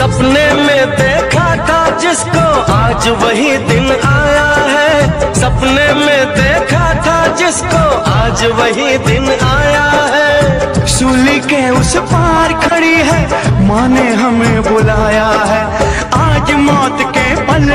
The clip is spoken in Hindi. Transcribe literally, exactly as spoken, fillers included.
सपने में देखा था जिसको आज वही दिन आया है। सपने में देखा था जिसको आज वही दिन आया है। सूली के उस पार खड़ी है, माँ ने हमें बुलाया है। आज मौत के पल